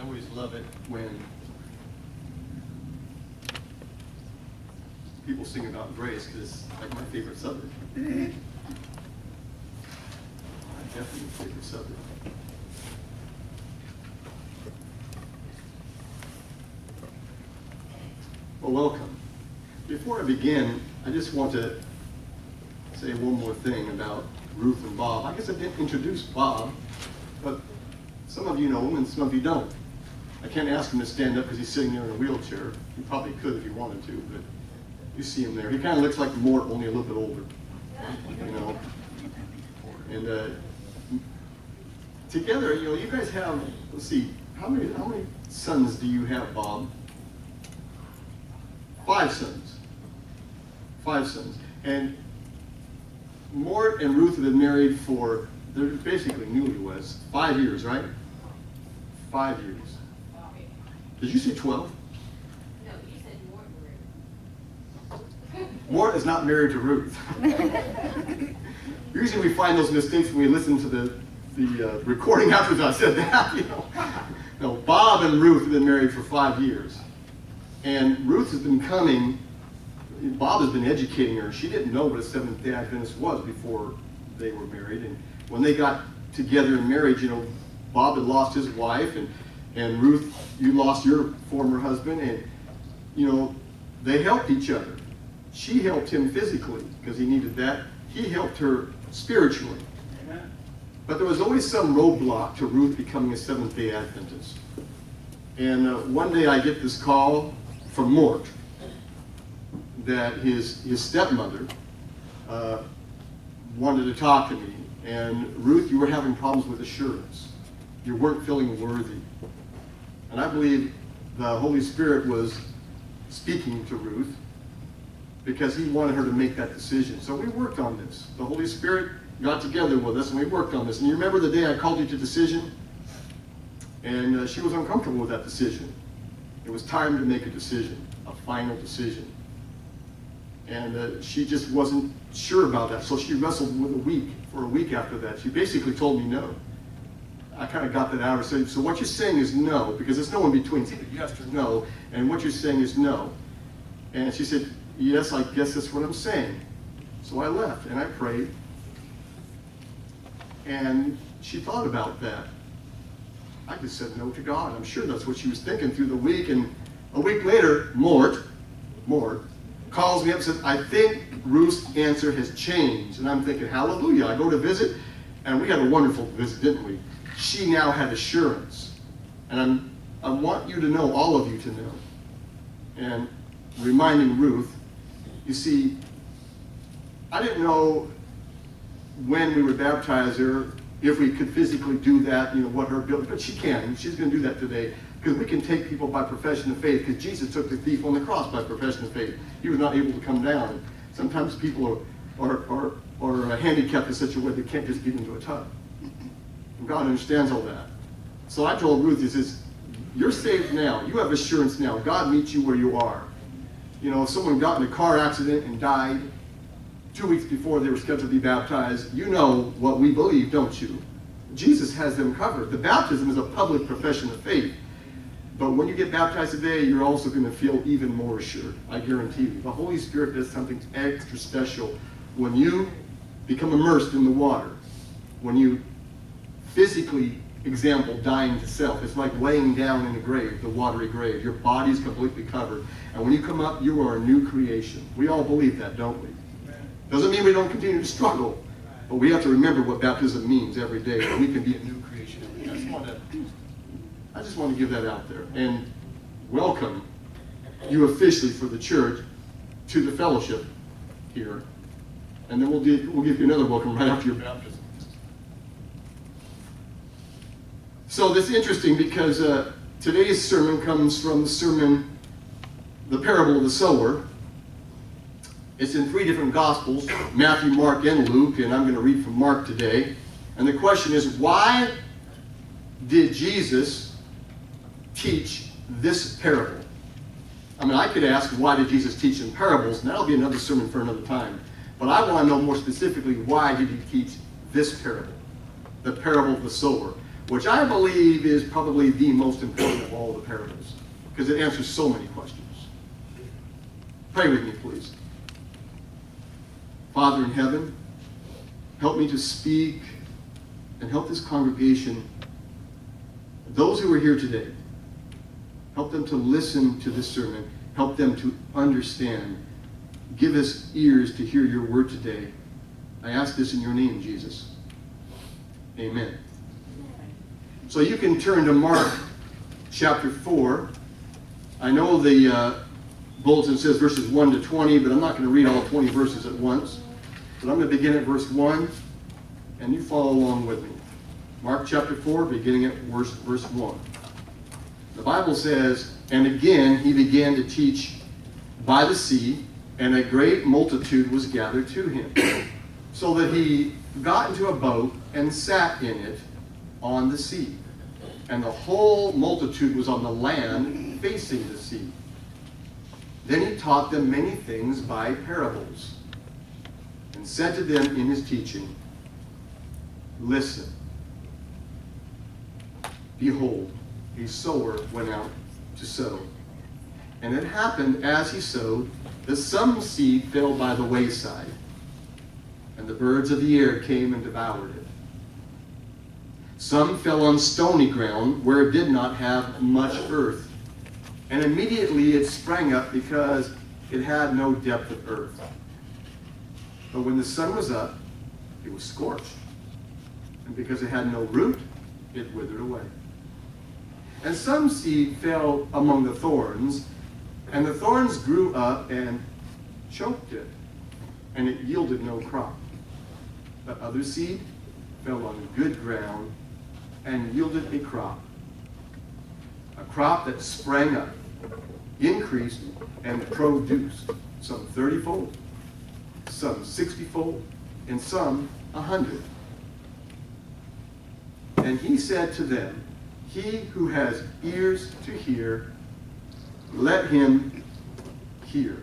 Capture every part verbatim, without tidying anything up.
I always love it when people sing about grace, because it's like my favorite subject. My definitely favorite subject. Well, welcome. Before I begin, I just want to say one more thing about Ruth and Bob. I guess I didn't introduce Bob, but some of you know him and some of you don't. I can't ask him to stand up because he's sitting there in a wheelchair. He probably could if he wanted to, but you see him there. He kind of looks like Mort, only a little bit older, you know. And uh, together, you know, you guys have, let's see, how many, how many sons do you have, Bob? Five sons. Five sons. And Mort and Ruth have been married for, they're basically newlyweds, five years, right? Five years. Did you say twelve? No, you said Mort and Ruth. Mort is not married to Ruth. Usually we find those mistakes when we listen to the, the uh, recording after I said that. You know? No, Bob and Ruth have been married for five years. And Ruth has been coming, Bob has been educating her. She didn't know what a Seventh-day Adventist was before they were married. And when they got together in marriage, you know, Bob had lost his wife, and, and Ruth, you lost your former husband, and, you know, they helped each other. She helped him physically, because he needed that. He helped her spiritually. Amen. But there was always some roadblock to Ruth becoming a Seventh-day Adventist. And uh, one day I get this call from Mort that his, his stepmother uh, wanted to talk to me. And Ruth, you were having problems with assurance. You weren't feeling worthy. And I believe the Holy Spirit was speaking to Ruth because he wanted her to make that decision. So we worked on this. The Holy Spirit got together with us and we worked on this. And you remember the day I called you to decision? And uh, she was uncomfortable with that decision. It was time to make a decision, a final decision. And uh, she just wasn't sure about that. So she wrestled with a week, for a week after that. She basically told me no. I kind of got that out of her. So what you're saying is no, because there's no in between. It's either yes or no, and what you're saying is no. And she said, yes, I guess that's what I'm saying. So I left, and I prayed. And she thought about that. I just said no to God. I'm sure that's what she was thinking through the week. And a week later, Mort, Mort, calls me up and says, I think Ruth's answer has changed. And I'm thinking, hallelujah. I go to visit, and we had a wonderful visit, didn't we? She now had assurance. And I'm, I want you to know, all of you to know. And reminding Ruth, you see, I didn't know when we would baptize her, if we could physically do that, you know, what her ability, but she can. She's going to do that today. Because we can take people by profession of faith, because Jesus took the thief on the cross by profession of faith. He was not able to come down. And sometimes people are, are, are, are handicapped in such a way they can't just get into a tub. And God understands all that. So I told Ruth, he says, you're saved now. You have assurance now. God meets you where you are. You know, if someone got in a car accident and died two weeks before they were scheduled to be baptized, you know what we believe, don't you? Jesus has them covered. The baptism is a public profession of faith. But when you get baptized today, you're also going to feel even more assured. I guarantee you. The Holy Spirit does something extra special when you become immersed in the water. When you physically, example, dying to self. It's like laying down in a grave, the watery grave. Your body's completely covered. And when you come up, you are a new creation. We all believe that, don't we? Doesn't mean we don't continue to struggle. But we have to remember what baptism means every day. That we can be a new creation. I just want to I just want to give that out there and welcome you officially for the church to the fellowship here. And then we'll, do, we'll give you another welcome right after your baptism. So this is interesting because uh, today's sermon comes from the sermon, the parable of the sower. It's in three different Gospels, Matthew, Mark, and Luke, and I'm going to read from Mark today. And the question is, why did Jesus teach this parable? I mean, I could ask, why did Jesus teach in parables? And that'll be another sermon for another time. But I want to know more specifically, why did he teach this parable? The parable of the sower. which I believe is probably the most important of all the parables, because it answers so many questions. Pray with me, please. Father in heaven, help me to speak and help this congregation, those who are here today, help them to listen to this sermon, help them to understand. Give us ears to hear your word today. I ask this in your name, Jesus. Amen. So you can turn to Mark chapter four. I know the uh, bulletin says verses one to twenty, but I'm not going to read all twenty verses at once. But I'm going to begin at verse one, and you follow along with me. Mark chapter four, beginning at verse, verse one. The Bible says, "And again he began to teach by the sea, and a great multitude was gathered to him, so that he got into a boat and sat in it on the sea. And the whole multitude was on the land facing the sea. Then he taught them many things by parables, and said to them in his teaching, Listen, behold, a sower went out to sow. And it happened as he sowed, that some seed fell by the wayside, and the birds of the air came and devoured it. Some fell on stony ground, where it did not have much earth, and immediately it sprang up, because it had no depth of earth. But when the sun was up, it was scorched, and because it had no root, it withered away. And some seed fell among the thorns, and the thorns grew up and choked it, and it yielded no crop. But other seed fell on good ground and yielded a crop, a crop that sprang up, increased, and produced, some thirty-fold, some sixty-fold, and some a hundred. And he said to them, He who has ears to hear, let him hear."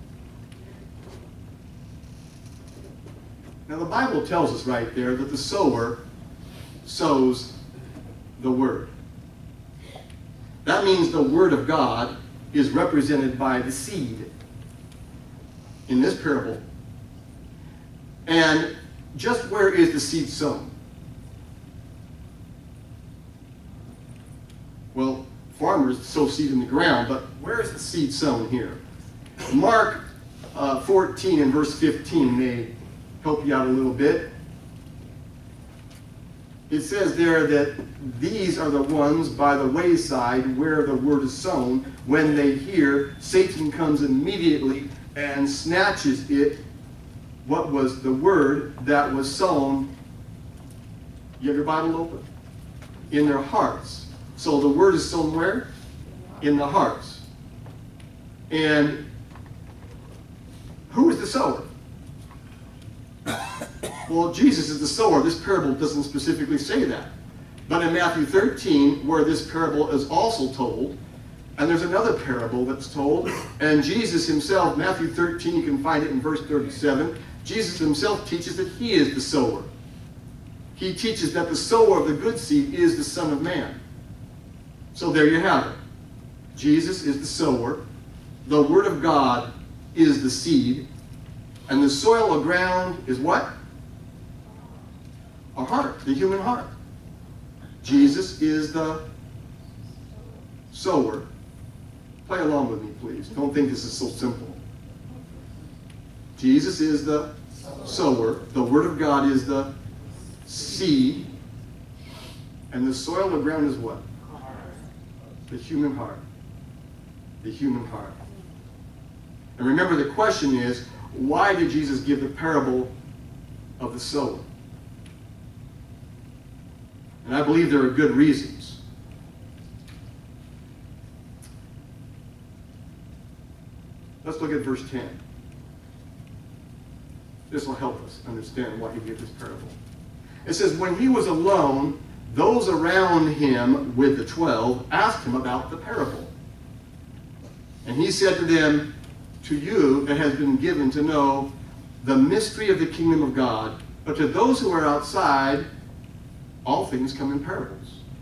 Now the Bible tells us right there that the sower sows the word. That means the word of God is represented by the seed in this parable. And just where is the seed sown? Well, farmers sow seed in the ground, but where is the seed sown here? Mark uh, fourteen and verse fifteen may help you out a little bit. It says there that these are the ones by the wayside where the word is sown. When they hear, Satan comes immediately and snatches it, what was the word that was sown. You have your Bible open? In their hearts. So the word is sown where? In the hearts. And who is the sower? Well, Jesus is the sower. This parable doesn't specifically say that. But in Matthew thirteen, where this parable is also told, and there's another parable that's told, and Jesus himself, Matthew thirteen, you can find it in verse thirty-seven, Jesus himself teaches that he is the sower. He teaches that the sower of the good seed is the Son of Man. So there you have it. Jesus is the sower. The Word of God is the seed. And the soil or ground is what? Our heart, the human heart. Jesus is the sower. Play along with me, please. Don't think this is so simple. Jesus is the sower. The Word of God is the seed. And the soil or ground is what? The human heart. The human heart. And remember, the question is, why did Jesus give the parable of the sower? And I believe there are good reasons. Let's look at verse ten. This will help us understand why he gave this parable. It says, when he was alone, those around him with the twelve asked him about the parable. And he said to them, to you it has been given to know the mystery of the kingdom of God, but to those who are outside, all things come in parables,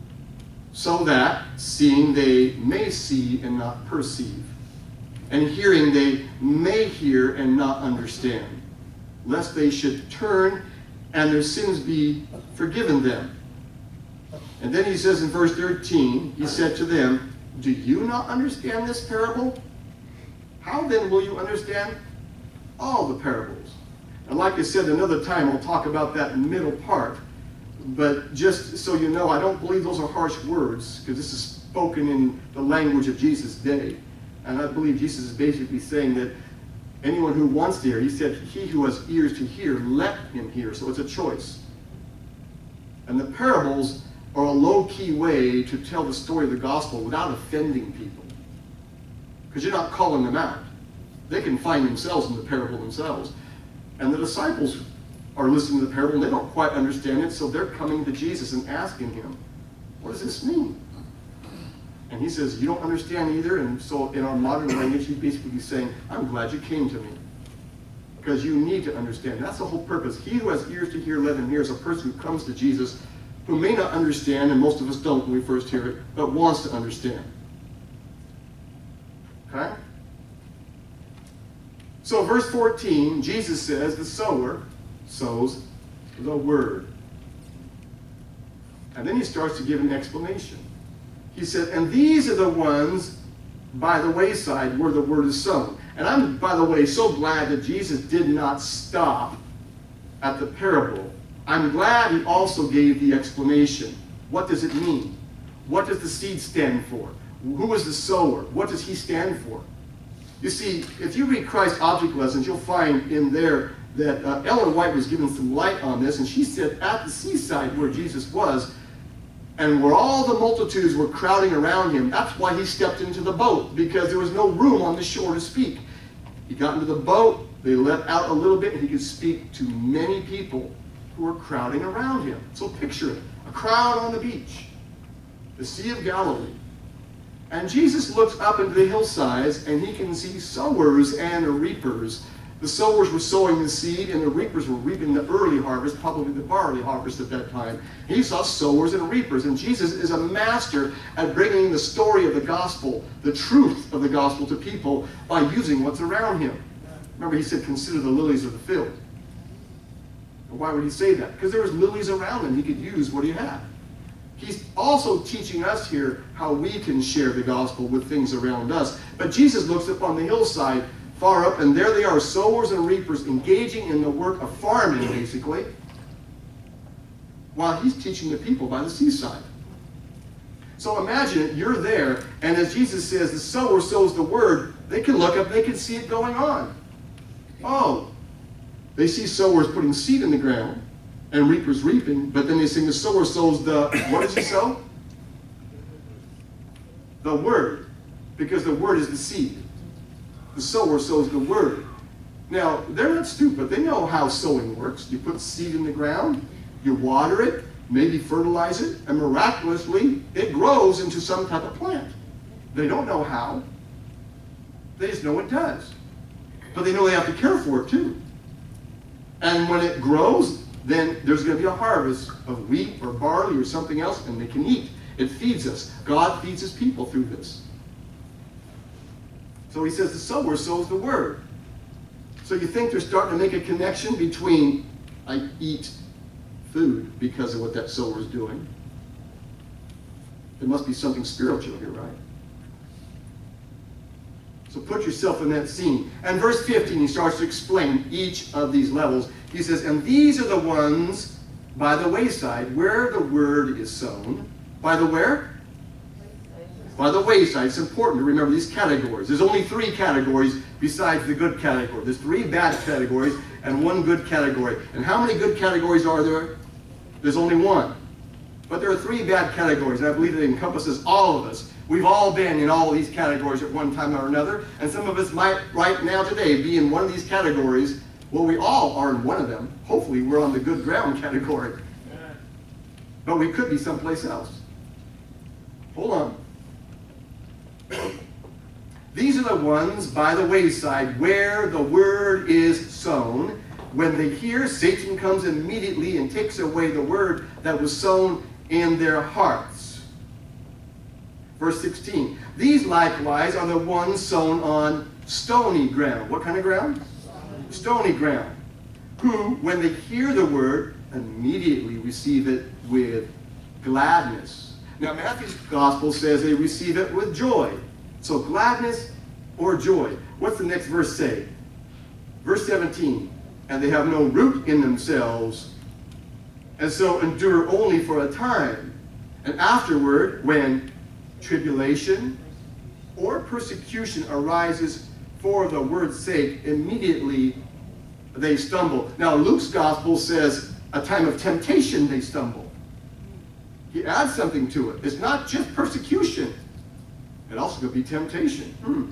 so that, seeing they may see and not perceive, and hearing they may hear and not understand, lest they should turn and their sins be forgiven them. And then he says in verse thirteen, he said to them, do you not understand this parable? How then will you understand all the parables? And like I said, another time I'll talk about that middle part. But just so you know, I don't believe those are harsh words, because this is spoken in the language of Jesus' day. And I believe Jesus is basically saying that anyone who wants to hear, he said, he who has ears to hear, let him hear. So it's a choice. And the parables are a low-key way to tell the story of the gospel without offending people. Because you're not calling them out. They can find themselves in the parable themselves. And the disciples are listening to the parable and they don't quite understand it, so they're coming to Jesus and asking him, what does this mean? And he says, you don't understand either. And so in our modern language, he's basically saying, I'm glad you came to me. Because you need to understand. That's the whole purpose. He who has ears to hear, let him hear. Is a person who comes to Jesus who may not understand, and most of us don't when we first hear it, but wants to understand. Okay? So verse fourteen, Jesus says, the sower sows the word. And then he starts to give an explanation. He said, and these are the ones by the wayside where the word is sown. And I'm, by the way, so glad that Jesus did not stop at the parable. I'm glad he also gave the explanation. What does it mean? What does the seed stand for? Who is the sower? What does he stand for? You see, if you read Christ's Object Lessons, you'll find in there that uh, Ellen White was given some light on this, and she said at the seaside where Jesus was, and where all the multitudes were crowding around him, that's why he stepped into the boat, because there was no room on the shore to speak. He got into the boat, they let out a little bit, and he could speak to many people who were crowding around him. So picture it, a crowd on the beach, the Sea of Galilee. And Jesus looks up into the hillsides, and he can see sowers and reapers. The sowers were sowing the seed, and the reapers were reaping the early harvest, probably the barley harvest at that time. He saw sowers and reapers, and Jesus is a master at bringing the story of the gospel, the truth of the gospel to people by using what's around him. Remember, he said, consider the lilies of the field. Why would he say that? Because there was lilies around him. He could use what he had. He's also teaching us here how we can share the gospel with things around us. But Jesus looks up on the hillside far up, and there they are, sowers and reapers, engaging in the work of farming, basically, while he's teaching the people by the seaside. So imagine it, you're there, and as Jesus says, the sower sows the word, they can look up, they can see it going on. Oh, they see sowers putting seed in the ground and reapers reaping, but then they sing the sower sows the, what does he sow? The word, because the word is the seed. The sower sows the word. Now, they're not stupid. They know how sowing works. You put seed in the ground, you water it, maybe fertilize it, and miraculously it grows into some type of plant. They don't know how. They just know it does. But they know they have to care for it too. And when it grows, then there's going to be a harvest of wheat or barley or something else, and they can eat. It feeds us. God feeds his people through this. So he says the sower sows the word. So you think they're starting to make a connection between I eat food because of what that sower is doing. There must be something spiritual here, right? So put yourself in that scene. And verse fifteen, he starts to explain each of these levels. He says, and these are the ones by the wayside where the word is sown. By the where? By the wayside. It's important to remember these categories. There's only three categories besides the good category. There's three bad categories and one good category. And how many good categories are there? There's only one. But there are three bad categories, and I believe it encompasses all of us. We've all been in all of these categories at one time or another, and some of us might right now today be in one of these categories. Well, we all are in one of them. Hopefully we're on the good ground category. But we could be someplace else. Hold on. These are the ones by the wayside where the word is sown. When they hear, Satan comes immediately and takes away the word that was sown in their hearts. Verse sixteen. These likewise are the ones sown on stony ground. What kind of ground? Stony ground. Who, when they hear the word, immediately receive it with gladness. Now, Matthew's gospel says they receive it with joy. So gladness or joy. What's the next verse say? Verse seventeen. And they have no root in themselves, and so endure only for a time. And afterward, when tribulation or persecution arises for the word's sake, immediately they stumble. Now, Luke's gospel says a time of temptation they stumble. He adds something to it. It's not just persecution. It also could be temptation. Hmm.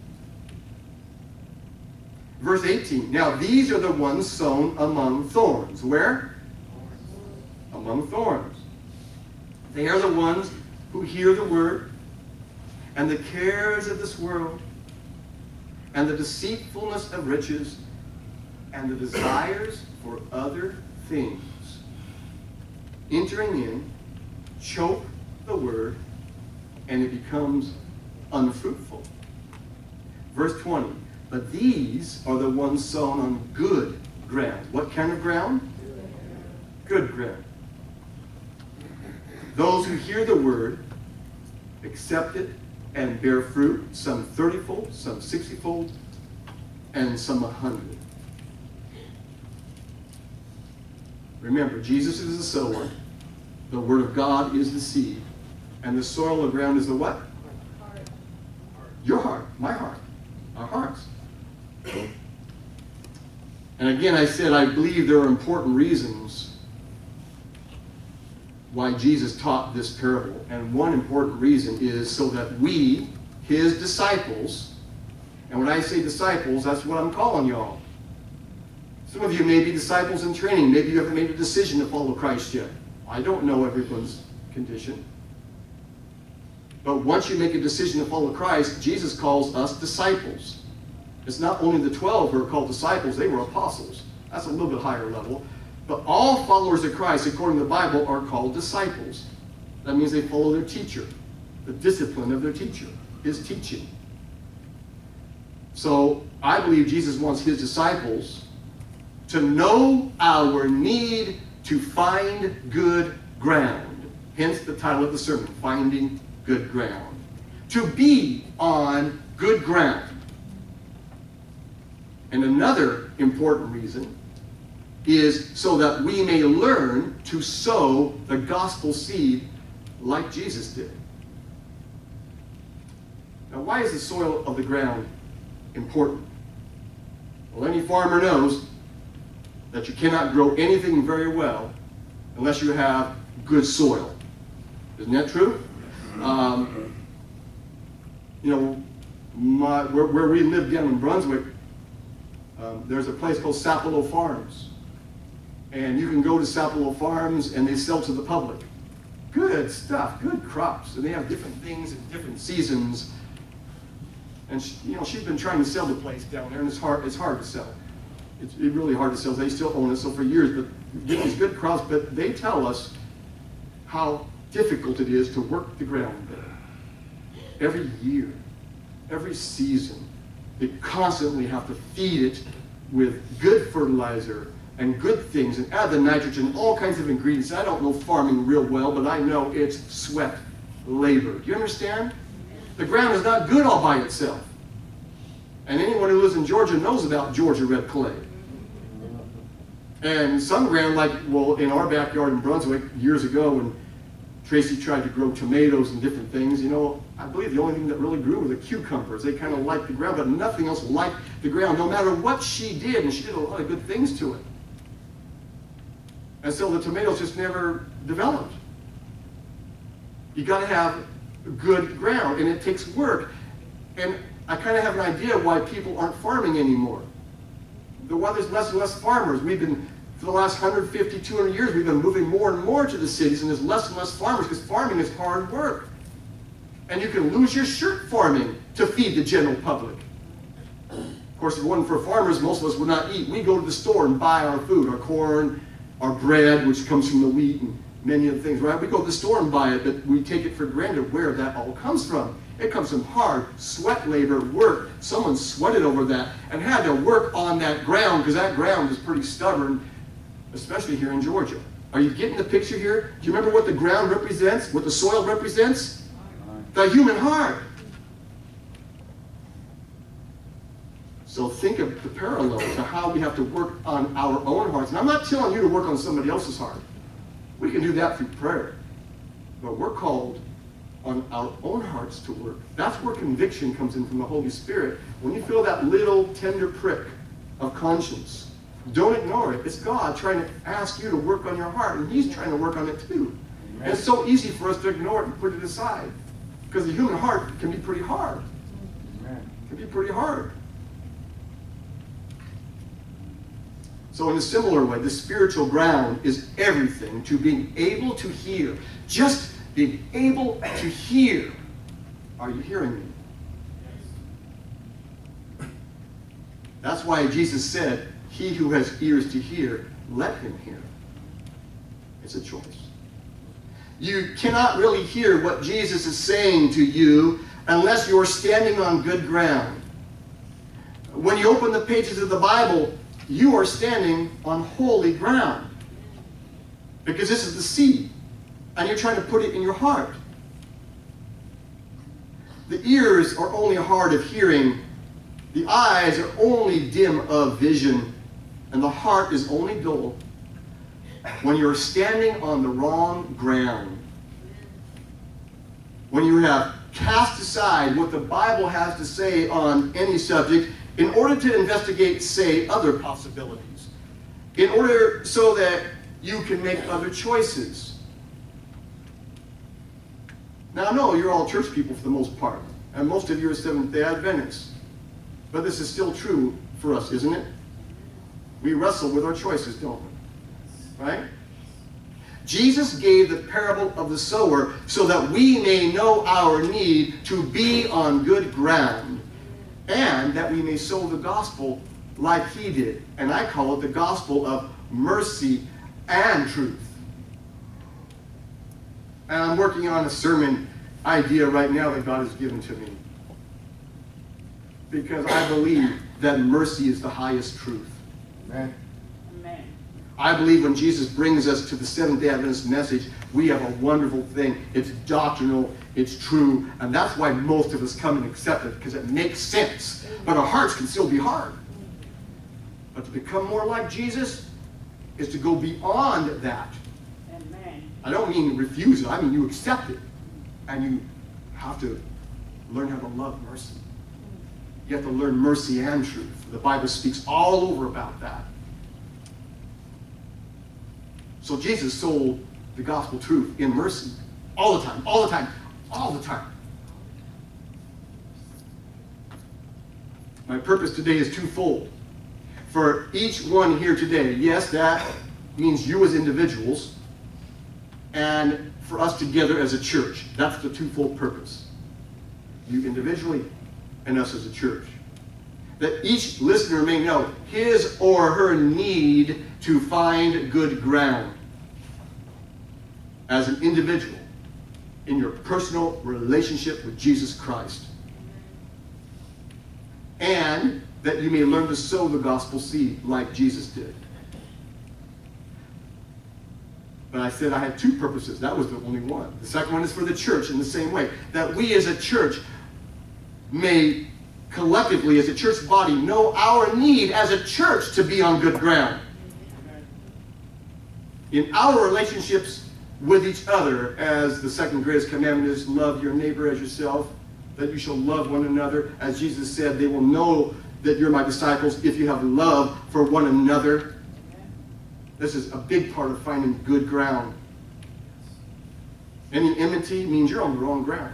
Verse eighteen. Now, these are the ones sown among thorns. Where? Among thorns. They are the ones who hear the word, and the cares of this world, and the deceitfulness of riches, and the desires for other things, entering in, choke the word, and it becomes unfruitful. Verse twenty. But these are the ones sown on good ground. What kind of ground? Good ground. Those who hear the word, accept it, and bear fruit, some thirty-fold, some sixty-fold, and some a hundred. Remember, Jesus is the sower, the word of God is the seed, and the soil of the ground is the what? Heart. Your heart, my heart, our hearts. And again, I said I believe there are important reasons why Jesus taught this parable. And one important reason is so that we, his disciples, and when I say disciples, that's what I'm calling y'all. Some of you may be disciples in training. Maybe you haven't made a decision to follow Christ yet. I don't know everyone's condition. But once you make a decision to follow Christ, Jesus calls us disciples. It's not only the twelve who are called disciples, they were apostles. That's a little bit higher level. But all followers of Christ, according to the Bible, are called disciples. That means they follow their teacher, the discipline of their teacher, his teaching. So I believe Jesus wants his disciples to know our need to find good ground. Hence the title of the sermon, Finding Good Ground. To be on good ground. And another important reason is so that we may learn to sow the gospel seed like Jesus did. Now, why is the soil of the ground important? Well, any farmer knows that you cannot grow anything very well unless you have good soil. Isn't that true? Um, you know, my, where, where we live down in Brunswick, um, there's a place called Sapelo Farms. And you can go to Sapelo Farms and they sell to the public. Good stuff, good crops. And they have different things in different seasons. And she, you know, she's been trying to sell the place down there, and it's hard, it's hard to sell. It's really hard to sell. They still own it, so for years, but get these good crops, but they tell us how difficult it is to work the ground there. Every year, every season, they constantly have to feed it with good fertilizer and good things and add the nitrogen, all kinds of ingredients. I don't know farming real well, but I know it's sweat labor. Do you understand? The ground is not good all by itself. And anyone who lives in Georgia knows about Georgia red clay. And some ground, like, well, in our backyard in Brunswick years ago when Tracy tried to grow tomatoes and different things, you know, I believe the only thing that really grew were the cucumbers. They kind of liked the ground, but nothing else liked the ground, no matter what she did, and she did a lot of good things to it. And so the tomatoes just never developed. You got to have good ground, and it takes work. And I kind of have an idea why people aren't farming anymore. The why there's less and less farmers. We've been, for the last one hundred fifty, two hundred years, we've been moving more and more to the cities, and there's less and less farmers because farming is hard work. And you can lose your shirt farming to feed the general public. Of course, if it wasn't for farmers, most of us would not eat. We go to the store and buy our food, our corn, our bread, which comes from the wheat, and many of the things, right? We go to the store and buy it, but we take it for granted where that all comes from. It comes from hard sweat labor, work. Someone sweated over that and had to work on that ground, because that ground is pretty stubborn, especially here in Georgia. Are you getting the picture here? Do you remember what the ground represents, what the soil represents? The human heart. So think of the parallel to how we have to work on our own hearts. And I'm not telling you to work on somebody else's heart. We can do that through prayer. But we're called on our own hearts to work. That's where conviction comes in from the Holy Spirit. When you feel that little tender prick of conscience, don't ignore it. It's God trying to ask you to work on your heart, and He's trying to work on it too. And it's so easy for us to ignore it and put it aside, because the human heart can be pretty hard. It can be pretty hard. So in a similar way, the spiritual ground is everything to being able to hear. Just being able to hear. Are you hearing me? That's why Jesus said, he who has ears to hear, let him hear. It's a choice. You cannot really hear what Jesus is saying to you unless you're standing on good ground. When you open the pages of the Bible, you are standing on holy ground, because this is the seed, and you're trying to put it in your heart. The ears are only hard of hearing, the eyes are only dim of vision, and the heart is only dull when you're standing on the wrong ground. When you have cast aside what the Bible has to say on any subject in order to investigate, say, other possibilities, in order so that you can make other choices. Now, I know you're all church people for the most part, and most of you are Seventh-day Adventists, but this is still true for us, isn't it? We wrestle with our choices, don't we? Right? Jesus gave the parable of the sower so that we may know our need to be on good ground, and that we may sow the gospel like he did. And I call it the gospel of mercy and truth. And I'm working on a sermon idea right now that God has given to me, because I believe that mercy is the highest truth. Amen. Amen. I believe when Jesus brings us to the Seventh-day Adventist message, we have a wonderful thing. It's doctrinal, it's true, and that's why most of us come and accept it, because it makes sense. But our hearts can still be hard. But to become more like Jesus is to go beyond that. Amen. I don't mean refuse it, I mean you accept it. And you have to learn how to love mercy. You have to learn mercy and truth. The Bible speaks all over about that. So Jesus sold the gospel truth in mercy all the time, all the time, all the time. My purpose today is twofold. For each one here today, yes, that means you as individuals, and for us together as a church. That's the twofold purpose. You individually and us as a church. That each listener may know his or her need to find good ground as an individual in your personal relationship with Jesus Christ. And that you may learn to sow the gospel seed like Jesus did. But I said I had two purposes. That was the only one. The second one is for the church in the same way. That we as a church may collectively, as a church body, know our need as a church to be on good ground. In our relationships with each other, as the second greatest commandment is, love your neighbor as yourself, that you shall love one another. As Jesus said, they will know that you're my disciples if you have love for one another. This is a big part of finding good ground. Any enmity means you're on the wrong ground.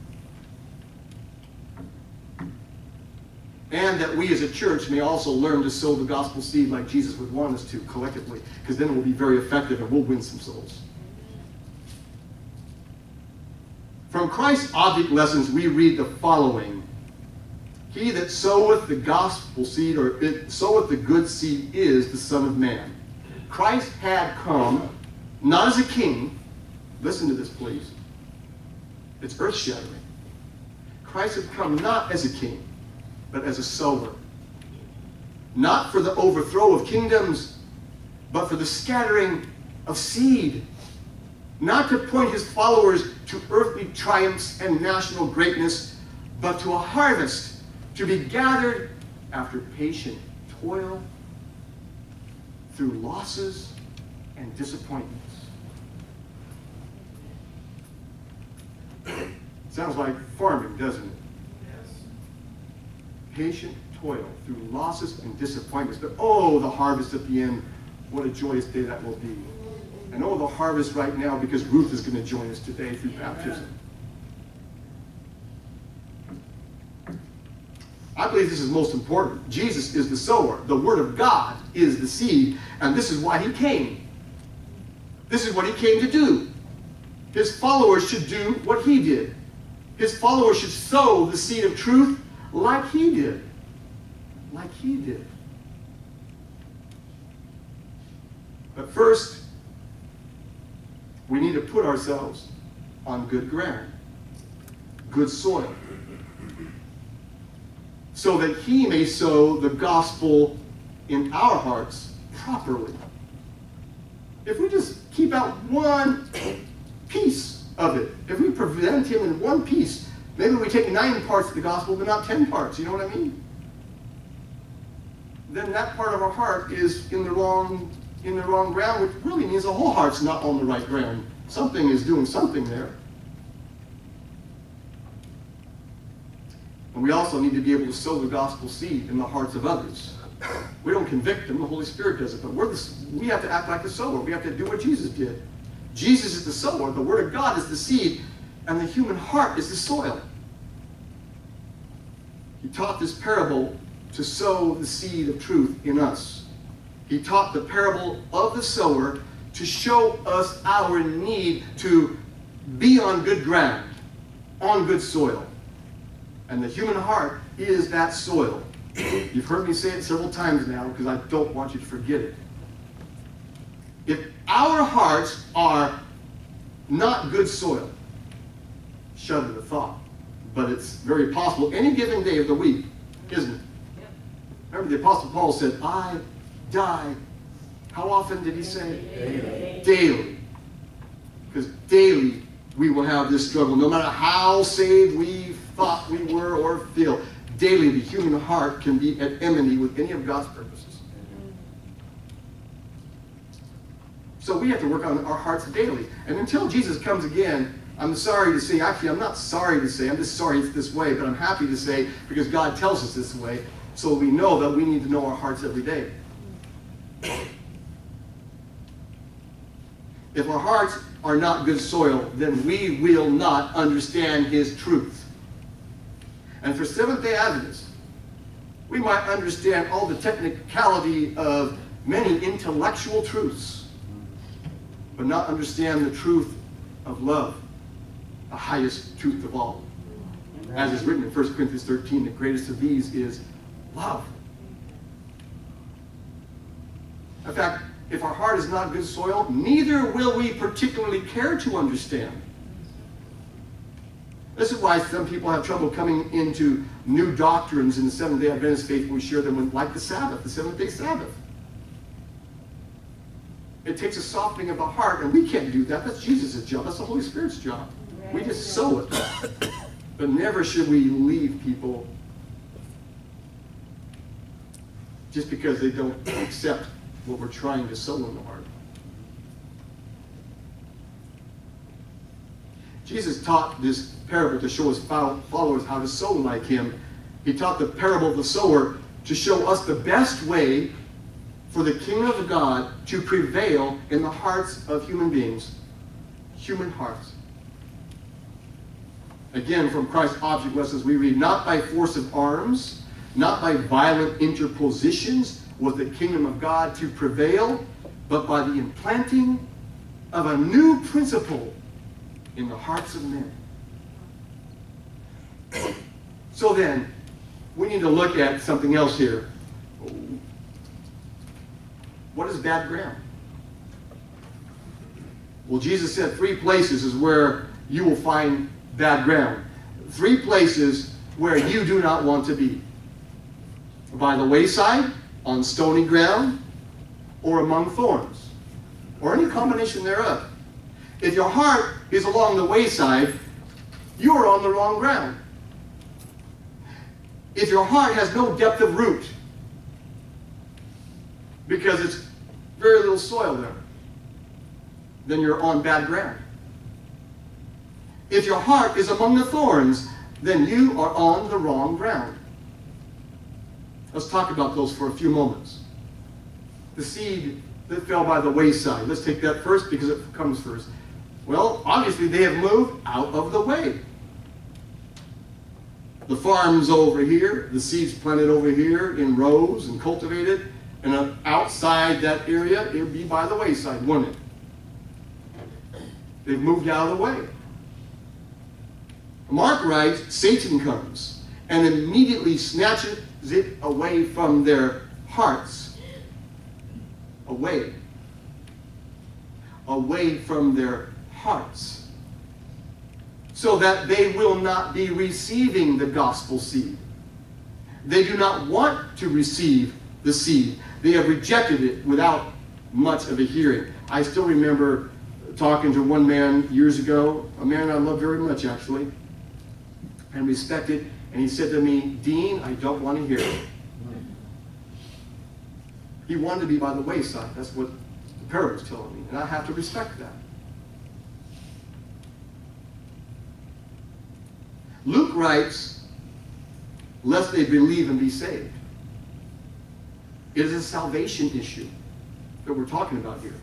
And that we as a church may also learn to sow the gospel seed like Jesus would want us to collectively, because then it will be very effective and we'll win some souls. From Christ's object lessons, we read the following. He that soweth the gospel seed, or it, soweth the good seed, is the Son of Man. Christ had come, not as a king, Listen to this, please. It's earth-shattering. Christ had come not as a king, but as a sower. Not for the overthrow of kingdoms, but for the scattering of seed. Not to point his followers to earthly triumphs and national greatness, but to a harvest to be gathered after patient toil through losses and disappointments. Sounds like farming, doesn't it? Yes. Patient toil through losses and disappointments. But oh, the harvest at the end, what a joyous day that will be. And oh, the harvest right now, because Ruth is going to join us today through baptism. I believe this is most important. Jesus is the sower. The Word of God is the seed. And this is why he came. This is what he came to do. His followers should do what he did. His followers should sow the seed of truth like he did. Like he did. But first, we need to put ourselves on good ground, good soil, so that he may sow the gospel in our hearts properly. If we just keep out one piece of it, if we prevent him in one piece, maybe we take nine parts of the gospel but not ten parts, you know what I mean? Then that part of our heart is in the wrong in the wrong ground, which really means the whole heart's not on the right ground. Something is doing something there. And we also need to be able to sow the gospel seed in the hearts of others. We don't convict them, the Holy Spirit does it, but we're the, we have to act like the sower. We have to do what Jesus did. Jesus is the sower, the Word of God is the seed, and the human heart is the soil. He taught this parable to sow the seed of truth in us. He taught the parable of the sower to show us our need to be on good ground, on good soil. And the human heart is that soil. You've heard me say it several times now because I don't want you to forget it. If our hearts are not good soil, shudder the thought, but it's very possible any given day of the week, isn't it? Remember the Apostle Paul said, I die. How often did he say? Daily. Daily. Because daily we will have this struggle, no matter how saved we thought we were or feel. Daily the human heart can be at enmity with any of God's purposes. So we have to work on our hearts daily. And until Jesus comes again, I'm sorry to say, actually I'm not sorry to say, I'm just sorry it's this way, but I'm happy to say, because God tells us this way, so we know that we need to know our hearts every day. If our hearts are not good soil, then we will not understand his truth. And for Seventh-day Adventists, we might understand all the technicality of many intellectual truths, but not understand the truth of love, the highest truth of all. As is written in First Corinthians thirteen, the greatest of these is love. In fact, if our heart is not good soil, neither will we particularly care to understand. This is why some people have trouble coming into new doctrines in the Seventh-day Adventist faith. We share them with, like the Sabbath, the seventh-day Sabbath. It takes a softening of the heart, and we can't do that. That's Jesus' job. That's the Holy Spirit's job. We just sow it. But never should we leave people just because they don't accept what we're trying to sow in the heart. Jesus taught this parable to show his followers how to sow like him. He taught the parable of the sower to show us the best way for the kingdom of God to prevail in the hearts of human beings, human hearts. Again, from Christ's object lessons, we read, not by force of arms, not by violent interpositions was the kingdom of God to prevail, but by the implanting of a new principle in the hearts of men. So then, we need to look at something else here. What is bad ground? Well, Jesus said three places is where you will find bad ground. Three places where you do not want to be. By the wayside, on stony ground, or among thorns, or any combination thereof. If your heart is along the wayside, you are on the wrong ground. If your heart has no depth of root, because it's very little soil there, then you're on bad ground. If your heart is among the thorns, then you are on the wrong ground. Let's talk about those for a few moments. The seed that fell by the wayside. Let's take that first because it comes first. Well, obviously they have moved out of the way. The farm's over here, the seed's planted over here in rows and cultivated, and outside that area, it would be by the wayside, wouldn't it? They've moved out of the way. Mark writes, Satan comes and immediately snatches it away from their hearts. Away. Away from their hearts. So that they will not be receiving the gospel seed. They do not want to receive the seed. They have rejected it without much of a hearing. I still remember talking to one man years ago, a man I love very much actually, and respected, and he said to me, Dean, I don't want to hear it. He wanted to be by the wayside. That's what the parable is telling me, and I have to respect that. Luke writes, lest they believe and be saved. It is a salvation issue that we're talking about here.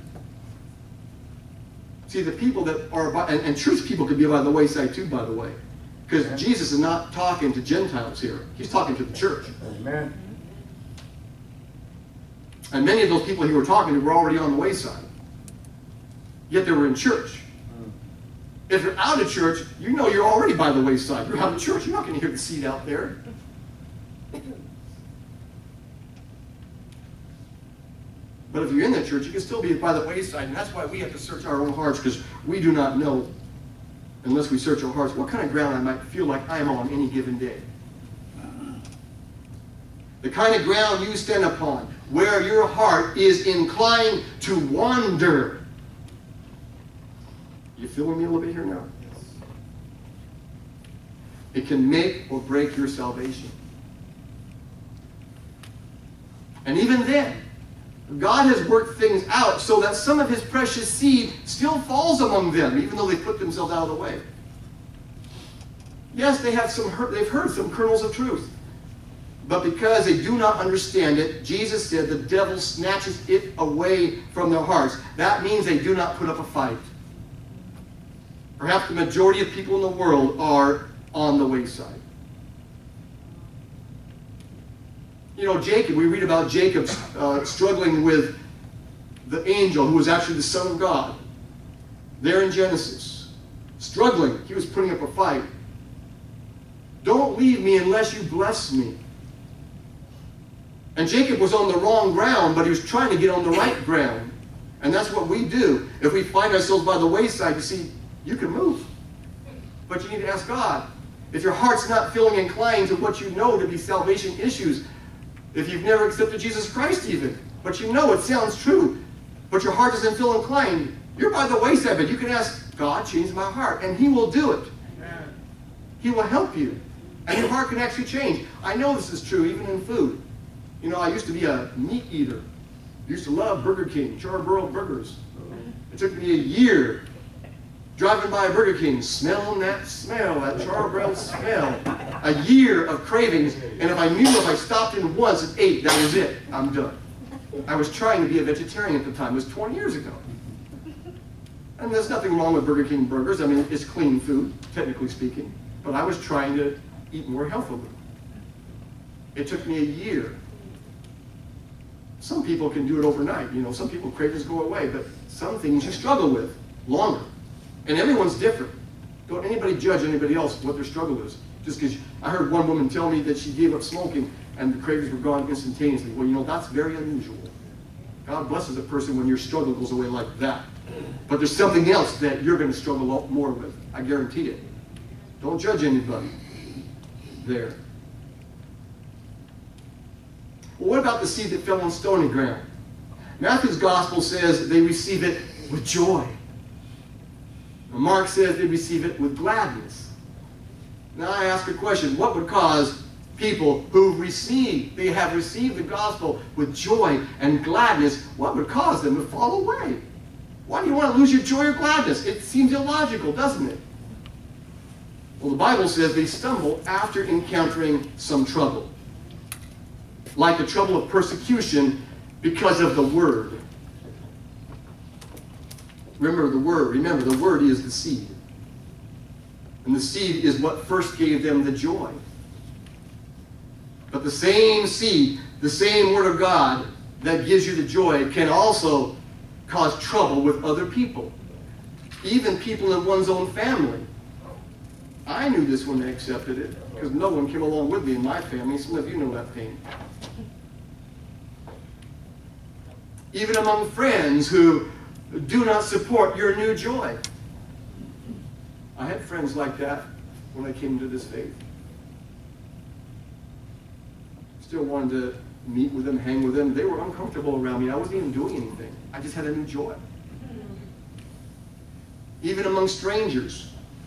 See, the people that are, by, and, and church people could be by the wayside too, by the way. Because yeah. Jesus is not talking to Gentiles here. He's talking to the church. Amen. And many of those people he were talking to were already on the wayside. Yet they were in church. If you're out of church, you know you're already by the wayside. You're out of church. You're not going to hear the seed out there. But if you're in the church, you can still be by the wayside. And that's why we have to search our own hearts, because we do not know, unless we search our hearts, what kind of ground I might feel like I am on any given day. The kind of ground you stand upon, where your heart is inclined to wander. You feeling me a little bit here now? Yes. It can make or break your salvation. And even then, God has worked things out so that some of his precious seed still falls among them, even though they put themselves out of the way. Yes, they have some, they've heard some kernels of truth. But because they do not understand it, Jesus said the devil snatches it away from their hearts. That means they do not put up a fight. Perhaps the majority of people in the world are on the wayside. You know, Jacob, we read about Jacob uh, struggling with the angel who was actually the son of God. There in Genesis. Struggling. He was putting up a fight. Don't leave me unless you bless me. And Jacob was on the wrong ground, but he was trying to get on the right ground. And that's what we do. If we find ourselves by the wayside, you see, you can move. But you need to ask God. If your heart's not feeling inclined to what you know to be salvation issues, if you've never accepted Jesus Christ even, but you know it sounds true, but your heart doesn't feel inclined, you're by the wayside, but you can ask, God, change my heart, and he will do it. Amen. He will help you, and your heart can actually change. I know this is true even in food. You know, I used to be a meat eater. I used to love Burger King, char-broiled burgers. It took me a year driving by Burger King, smelling that smell, that char-broiled smell. A year of cravings, and if I knew if I stopped in once and ate, that was it. I'm done. I was trying to be a vegetarian at the time. It was twenty years ago. And there's nothing wrong with Burger King burgers. I mean, it's clean food, technically speaking. But I was trying to eat more healthily. It took me a year. Some people can do it overnight. You know, some people cravings go away, but some things you struggle with longer. And everyone's different. Don't anybody judge anybody else what their struggle is. Just because I heard one woman tell me that she gave up smoking and the cravings were gone instantaneously. Well, you know, that's very unusual. God blesses a person when your struggle goes away like that. But there's something else that you're going to struggle a lot more with. I guarantee it. Don't judge anybody there. Well, what about the seed that fell on stony ground? Matthew's gospel says they receive it with joy. Mark says they receive it with gladness. Now I ask a question. What would cause people who receive, they have received the gospel with joy and gladness, what would cause them to fall away? Why do you want to lose your joy or gladness? It seems illogical, doesn't it? Well, the Bible says they stumble after encountering some trouble. Like the trouble of persecution because of the word. Remember the word. Remember, the word is the seed. And the seed is what first gave them the joy. But the same seed, the same word of God that gives you the joy can also cause trouble with other people. Even people in one's own family. I knew this when they accepted it, because no one came along with me in my family. Some of you know that pain. Even among friends who do not support your new joy. I had friends like that when I came to this faith. Still wanted to meet with them, hang with them. They were uncomfortable around me. I wasn't even doing anything. I just had a new joy. Even among strangers.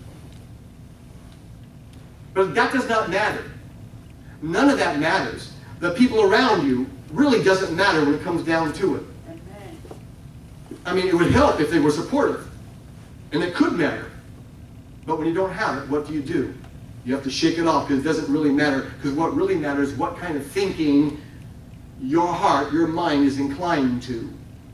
But that does not matter. None of that matters. The people around you really doesn't matter when it comes down to it. I mean, it would help if they were supportive. And it could matter. But when you don't have it, what do you do? You have to shake it off because it doesn't really matter. Because what really matters is what kind of thinking your heart, your mind is inclined to.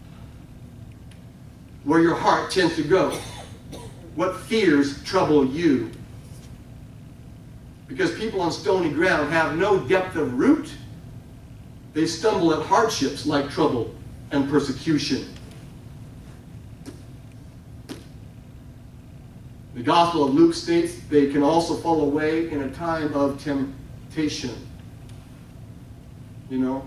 Where your heart tends to go. What fears trouble you. Because people on stony ground have no depth of root. They stumble at hardships like trouble and persecution. The Gospel of Luke states they can also fall away in a time of temptation. You know?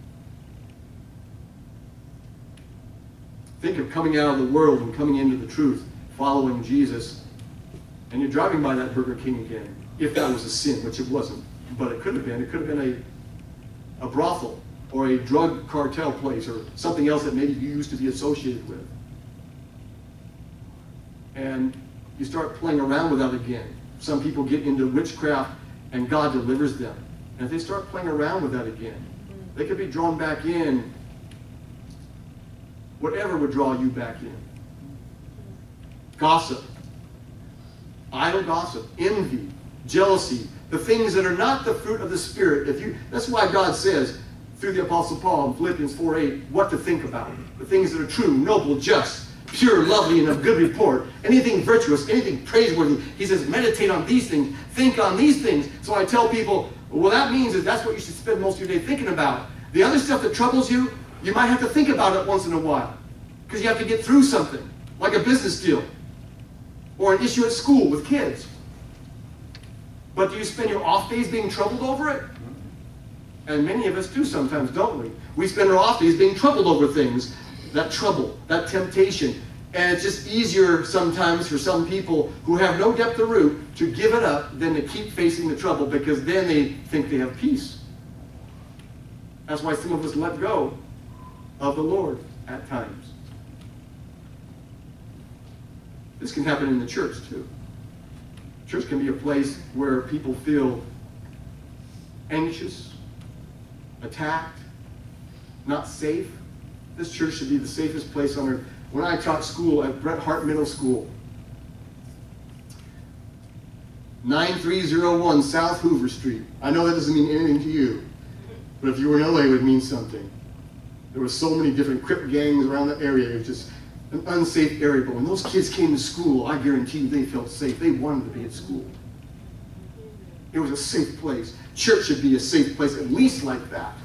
Think of coming out of the world and coming into the truth, following Jesus, and you're driving by that Burger King again. If that was a sin, which it wasn't. But it could have been. It could have been a, a brothel or a drug cartel place or something else that maybe you used to be associated with. And you start playing around with that again. Some people get into witchcraft and God delivers them. And if they start playing around with that again, they could be drawn back in. Whatever would draw you back in. Gossip. Idle gossip. Envy. Jealousy. The things that are not the fruit of the Spirit. If you, that's why God says, through the Apostle Paul in Philippians four eight, what to think about. The things that are true, noble, just, pure, lovely, and of good report. Anything virtuous, anything praiseworthy. He says, meditate on these things. Think on these things. So I tell people, well, that means is that's what you should spend most of your day thinking about. The other stuff that troubles you, you might have to think about it once in a while. Because you have to get through something. Like a business deal. Or an issue at school with kids. But do you spend your off days being troubled over it? And many of us do sometimes, don't we? We spend our off days being troubled over things. That trouble, that temptation. And it's just easier sometimes for some people who have no depth of root to give it up than to keep facing the trouble because then they think they have peace. That's why some of us let go of the Lord at times. This can happen in the church too. Church can be a place where people feel anxious, attacked, not safe. This church should be the safest place on earth. When I taught school at Bret Hart Middle School, nine three zero one South Hoover Street. I know that doesn't mean anything to you, but if you were in L A, it would mean something. There were so many different Crip gangs around the area. It was just an unsafe area. But when those kids came to school, I guarantee you they felt safe. They wanted to be at school. It was a safe place. Church should be a safe place, at least like that.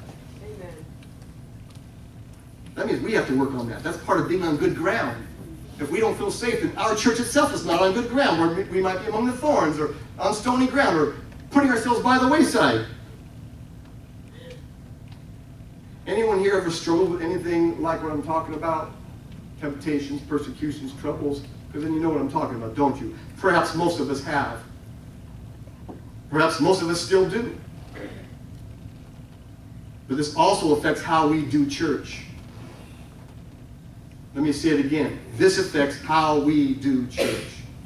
That means we have to work on that. That's part of being on good ground. If we don't feel safe, then our church itself is not on good ground. Where we might be among the thorns or on stony ground or putting ourselves by the wayside. Anyone here ever struggled with anything like what I'm talking about? temptations, persecutions, troubles, because then you know what I'm talking about, don't you? Perhaps most of us have. Perhaps most of us still do. But this also affects how we do church. Let me say it again. This affects how we do church.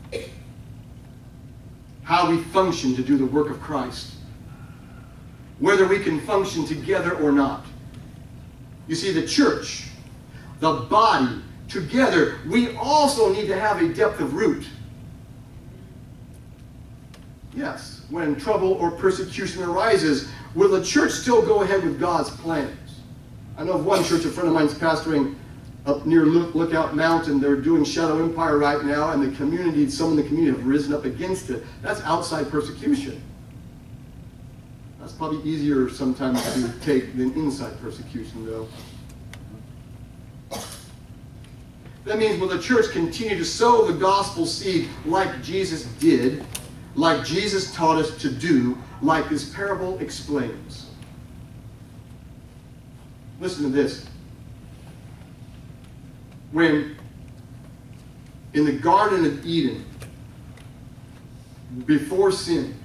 How we function to do the work of Christ. Whether we can function together or not. You see, the church, the body, together, we also need to have a depth of root. Yes, when trouble or persecution arises, will the church still go ahead with God's plans? I know of one church, a friend of mine's pastoring up near Lookout Mountain. They're doing Shadow Empire right now, and the community, some in the community have risen up against it. That's outside persecution. That's probably easier sometimes to take than inside persecution, though. That means will the church continue to sow the gospel seed like Jesus did, like Jesus taught us to do, like this parable explains? Listen to this. When in the Garden of Eden, before sin,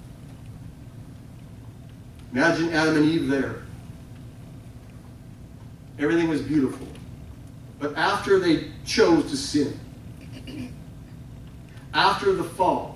imagine Adam and Eve there. Everything was beautiful. But after they chose to sin, after the fall,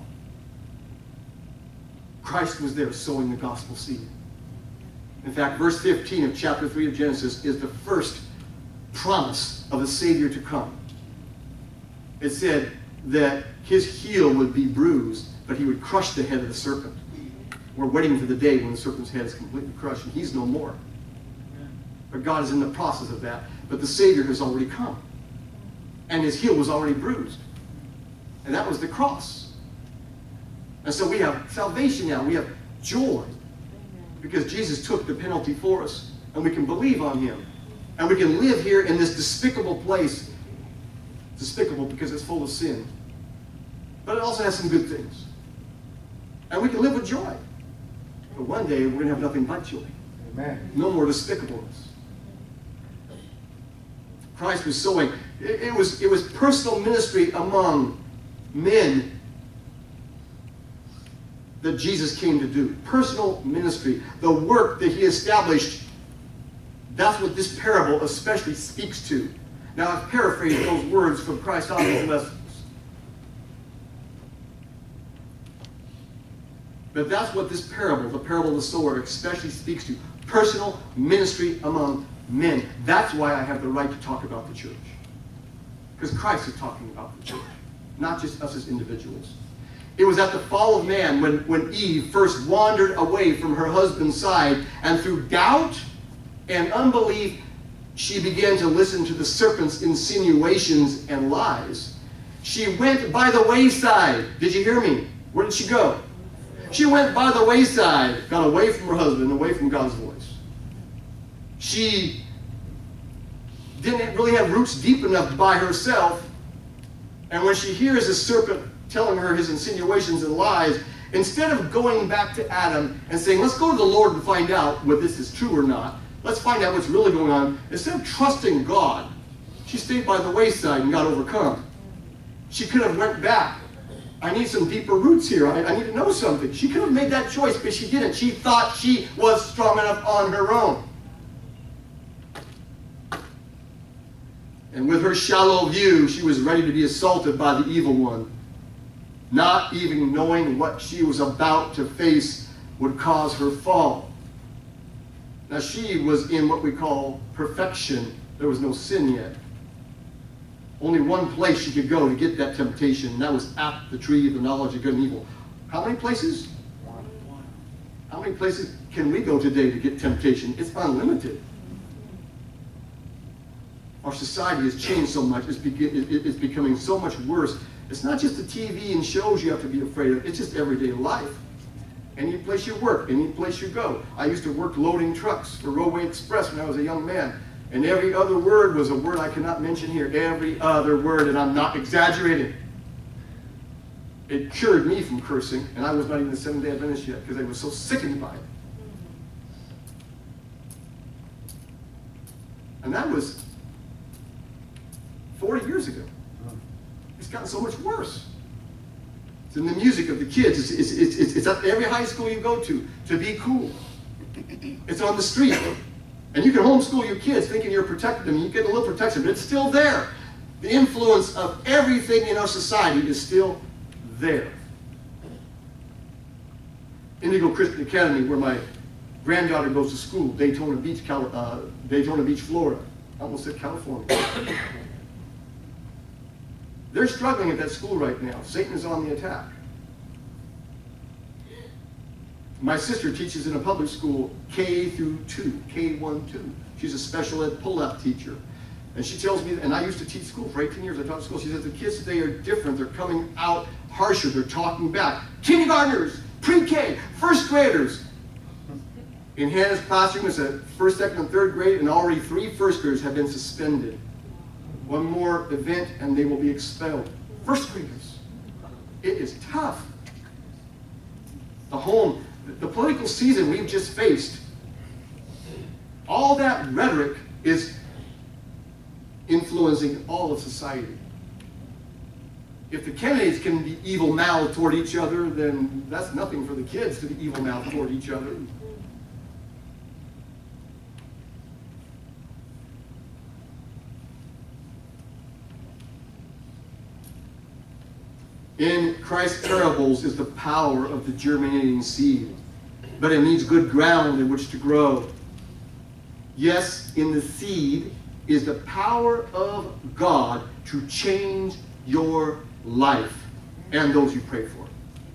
Christ was there sowing the gospel seed. In fact, verse fifteen of chapter three of Genesis is the first promise of a Savior to come. It said that his heel would be bruised, but he would crush the head of the serpent. We're waiting for the day when the serpent's head is completely crushed, and he's no more. But God is in the process of that. But the Savior has already come. And his heel was already bruised. And that was the cross. And so we have salvation now. We have joy. Because Jesus took the penalty for us. And we can believe on him. And we can live here in this despicable place. Despicable because it's full of sin. But it also has some good things. And we can live with joy. But one day we're going to have nothing but joy. Amen. No more despicableness. Christ was sowing. It, it was, it was personal ministry among men that Jesus came to do. Personal ministry. The work that he established. That's what this parable especially speaks to. Now I've paraphrased those words from Christ's obvious lessons. But that's what this parable, the parable of the sower, especially speaks to. Personal ministry among men. That's why I have the right to talk about the church. Because Christ is talking about the church, not just us as individuals. It was at the fall of man when, when Eve first wandered away from her husband's side, and through doubt and unbelief, she began to listen to the serpent's insinuations and lies. She went by the wayside. Did you hear me? Where did she go? She went by the wayside, got away from her husband, away from God's voice. She didn't really have roots deep enough by herself. And when she hears the serpent telling her his insinuations and lies, instead of going back to Adam and saying, let's go to the Lord and find out whether this is true or not, let's find out what's really going on, instead of trusting God, she stayed by the wayside and got overcome. She could have went back. I need some deeper roots here. I, I need to know something. She could have made that choice, but she didn't. She thought she was strong enough on her own. And with her shallow view, she was ready to be assaulted by the evil one. Not even knowing what she was about to face would cause her fall. Now she was in what we call perfection. There was no sin yet. Only one place she could go to get that temptation, and that was at the tree of the knowledge of good and evil. How many places? One. How many places can we go today to get temptation? It's unlimited. Our society has changed so much. It's, be it's becoming so much worse. It's not just the T V and shows you have to be afraid of. It's just everyday life. Any place you work, any place you go. I used to work loading trucks for Roadway Express when I was a young man. And every other word was a word I cannot mention here. Every other word, and I'm not exaggerating. It cured me from cursing, and I was not even a Seventh-day Adventist yet because I was so sickened by it. And that was forty years ago. It's gotten so much worse. It's in the music of the kids. It's, it's, it's, it's, it's at every high school you go to, to be cool. It's on the street. And you can homeschool your kids thinking you're protecting them. You get a little protection, but it's still there. The influence of everything in our society is still there. Indigo Christian Academy, where my granddaughter goes to school, Daytona Beach, Cal uh, Daytona Beach, Florida. I almost said California. They're struggling at that school right now. Satan is on the attack. My sister teaches in a public school, K through two, K one, two. She's a special ed pull-out teacher. And she tells me, and I used to teach school for eighteen years, I taught school, she says the kids today are different. They're coming out harsher. They're talking back. Kindergartners, pre-K, first graders. In Hannah's classroom, it's a first, second, and third grade, and already three first graders have been suspended. One more event, and they will be expelled. First graders. It is tough. The home, the political season we've just faced, all that rhetoric is influencing all of society. If the candidates can be evil-mouthed toward each other, then that's nothing for the kids to be evil-mouthed toward each other. In Christ's parables is the power of the germinating seed, but it needs good ground in which to grow. Yes, in the seed is the power of God to change your life and those you pray for.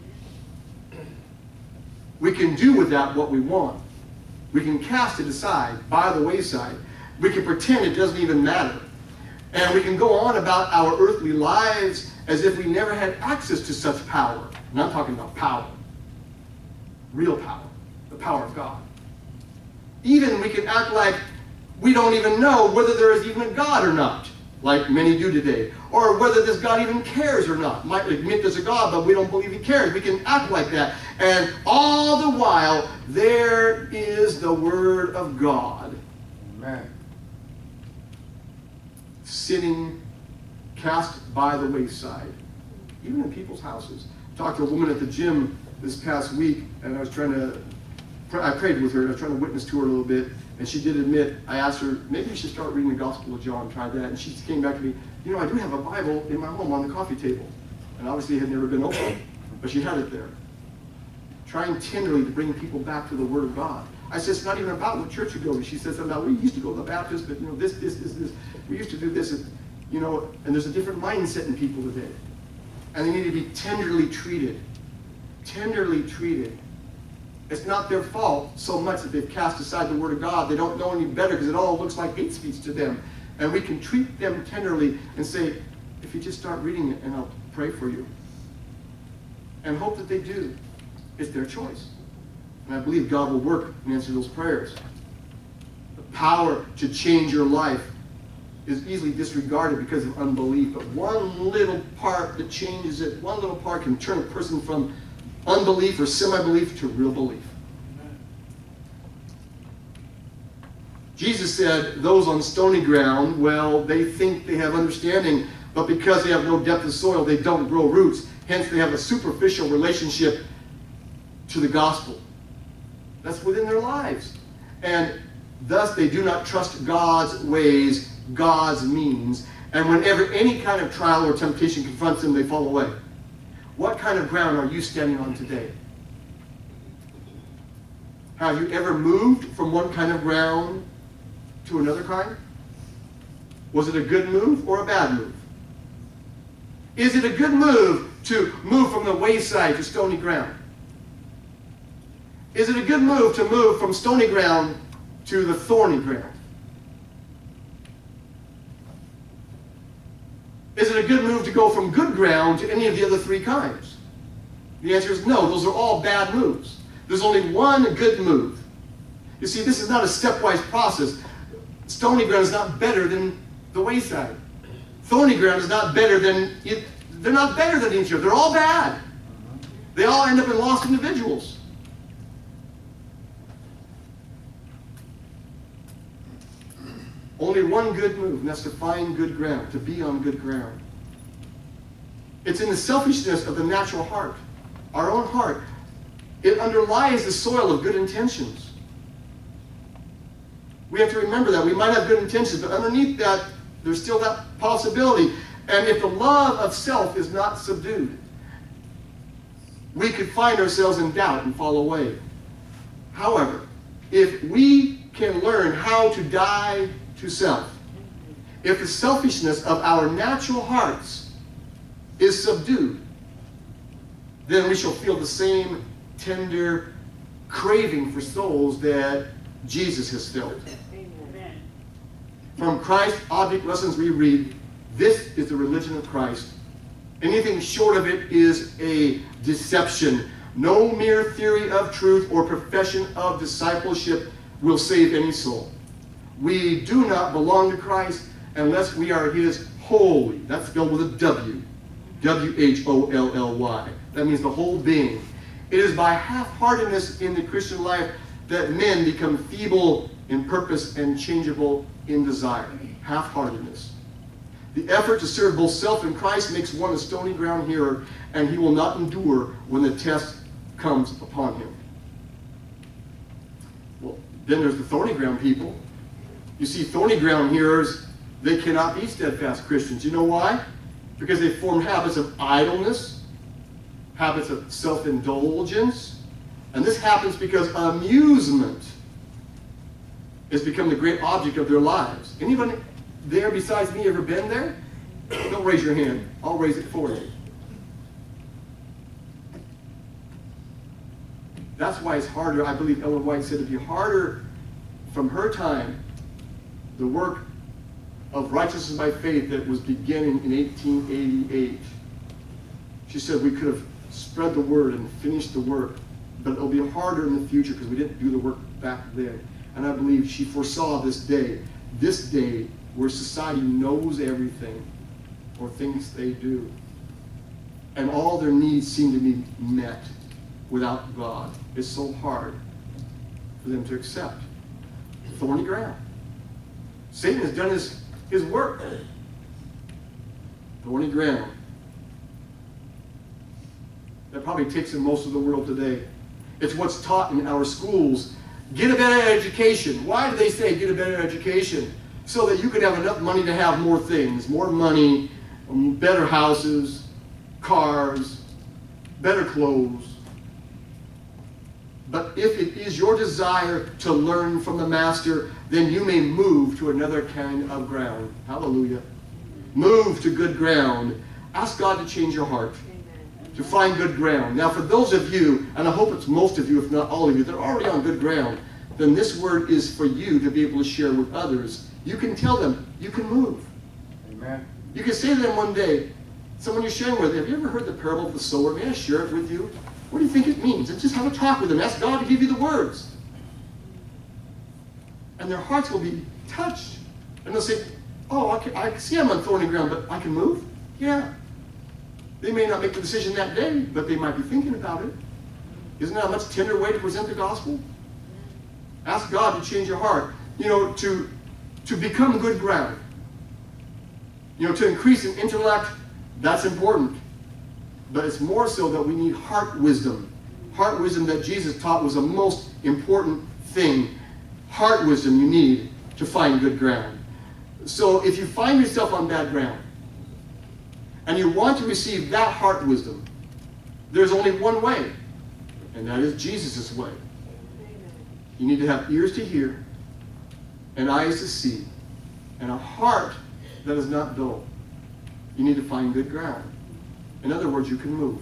We can do with that what we want. We can cast it aside, by the wayside. We can pretend it doesn't even matter. And we can go on about our earthly lives as if we never had access to such power. And I'm talking about power. Real power. The power of God. Even we can act like we don't even know whether there is even a God or not, like many do today. Or whether this God even cares or not. Might admit there's a God, but we don't believe he cares. We can act like that. And all the while, there is the Word of God. Amen. Sitting, Cast by the wayside. Even in people's houses. I talked to a woman at the gym this past week, and I was trying to, I prayed with her, and I was trying to witness to her a little bit, and she did admit, I asked her, maybe you should start reading the Gospel of John, try that, and she came back to me, you know, I do have a Bible in my home on the coffee table, and obviously it had never been opened, but she had it there. Trying tenderly to bring people back to the Word of God. I said, it's not even about what church you go to. She said something about, we used to go to the Baptist, but you know, this, this, this, this, we used to do this, and, you know, and there's a different mindset in people today. And they need to be tenderly treated. Tenderly treated. It's not their fault so much that they've cast aside the Word of God. They don't know any better because it all looks like hate speech to them. And we can treat them tenderly and say, if you just start reading it and I'll pray for you. And hope that they do. It's their choice. And I believe God will work and answer those prayers. The power to change your life is easily disregarded because of unbelief. But one little part that changes it, one little part can turn a person from unbelief or semi-belief to real belief. Jesus said, those on stony ground, well, they think they have understanding, but because they have no depth of soil, they don't grow roots. Hence, they have a superficial relationship to the gospel. That's within their lives. And thus, they do not trust God's ways, God's means, and whenever any kind of trial or temptation confronts them, they fall away. What kind of ground are you standing on today? Have you ever moved from one kind of ground to another kind? Was it a good move or a bad move? Is it a good move to move from the wayside to stony ground? Is it a good move to move from stony ground to the thorny ground? Is it a good move to go from good ground to any of the other three kinds? The answer is no. Those are all bad moves. There's only one good move. You see, this is not a stepwise process. Stony ground is not better than the wayside. Thorny ground is not better than, it, they're not better than each other. They're all bad. They all end up in lost individuals. only one good move, and that's to find good ground, to be on good ground. It's in the selfishness of the natural heart, our own heart. It underlies the soil of good intentions. We have to remember that. We might have good intentions, but underneath that, there's still that possibility. And if the love of self is not subdued, we could find ourselves in doubt and fall away. However, if we can learn how to die to self, if the selfishness of our natural hearts is subdued, then we shall feel the same tender craving for souls that Jesus has filled. Amen. From Christ's object lessons we read, this is the religion of Christ. Anything short of it is a deception. No mere theory of truth or profession of discipleship will save any soul. We do not belong to Christ unless we are his holy. That's spelled with a W. W H O L L Y. That means the whole being. It is by half-heartedness in the Christian life that men become feeble in purpose and changeable in desire. Half-heartedness. The effort to serve both self and Christ makes one a stony ground hearer, and he will not endure when the test comes upon him. Well, then there's the thorny ground people. You see, thorny ground hearers, they cannot be steadfast Christians. You know why? Because they form habits of idleness, habits of self-indulgence, and this happens because amusement has become the great object of their lives. Anybody there besides me ever been there? Don't raise your hand. I'll raise it for you. That's why it's harder. I believe Ellen White said it'd be harder from her time, the work of righteousness by faith that was beginning in eighteen eighty-eight. She said we could have spread the word and finished the work, but it'll be harder in the future because we didn't do the work back then. And I believe she foresaw this day, this day where society knows everything or thinks they do. And all their needs seem to be met without God. It's so hard for them to accept. Thorny ground. Satan has done his, his work. Thorny ground. That probably takes in most of the world today. It's what's taught in our schools. Get a better education. Why do they say get a better education? So that you can have enough money to have more things. More money, better houses, cars, better clothes. But if it is your desire to learn from the Master, then you may move to another kind of ground. Hallelujah. Move to good ground. Ask God to change your heart. To find good ground. Now for those of you, and I hope it's most of you, if not all of you, that are already on good ground, then this word is for you to be able to share with others. You can tell them, you can move. Amen. You can say to them one day, someone you're sharing with, have you ever heard the parable of the sower? May I share it with you? What do you think it means? And just have a talk with them. Ask God to give you the words. And their hearts will be touched. And they'll say, oh, I, can, I see I'm on thorny ground, but I can move? Yeah. They may not make the decision that day, but they might be thinking about it. Isn't that a much tender way to present the gospel? Ask God to change your heart. You know, to, to become good ground. You know, to increase in intellect, that's important. But it's more so that we need heart wisdom. Heart wisdom that Jesus taught was the most important thing. Heart wisdom you need to find good ground. So if you find yourself on bad ground, and you want to receive that heart wisdom, there's only one way, and that is Jesus' way. You need to have ears to hear, and eyes to see, and a heart that is not dull. You need to find good ground. In other words, you can move.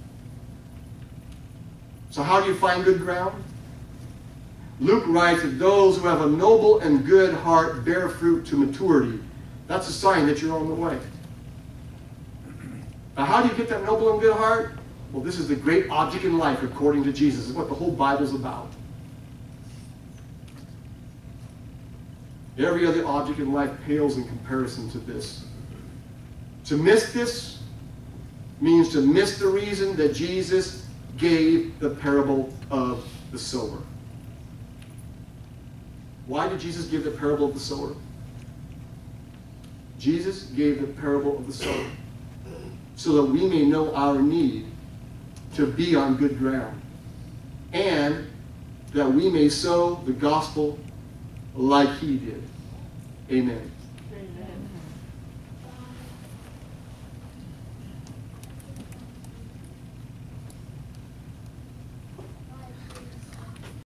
So how do you find good ground? Luke writes that those who have a noble and good heart bear fruit to maturity. That's a sign that you're on the way. Now, how do you get that noble and good heart? Well, this is the great object in life according to Jesus. This is what the whole Bible's about. Every other object in life pales in comparison to this. To miss this means to miss the reason that Jesus gave the parable of the sower. Why did Jesus give the parable of the sower? Jesus gave the parable of the sower so that we may know our need to be on good ground, and that we may sow the gospel like he did. Amen.